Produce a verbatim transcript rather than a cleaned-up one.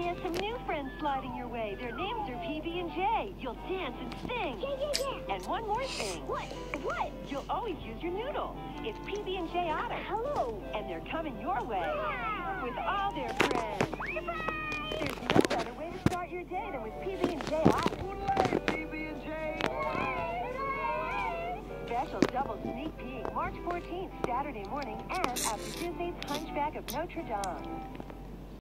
have some new friends sliding your way. Their names are P B and J. You'll dance and sing. Yeah, yeah, yeah. And one more thing. What? What? You'll always use your noodle. It's P B and J Otter. Hello. And they're coming your way. Wow. With all their friends. Surprise! There's no better way to start your day than with P B and J Otter. P B and J. Special double sneak peek, March fourteenth, Saturday morning, and after Disney's Hunchback of Notre Dame.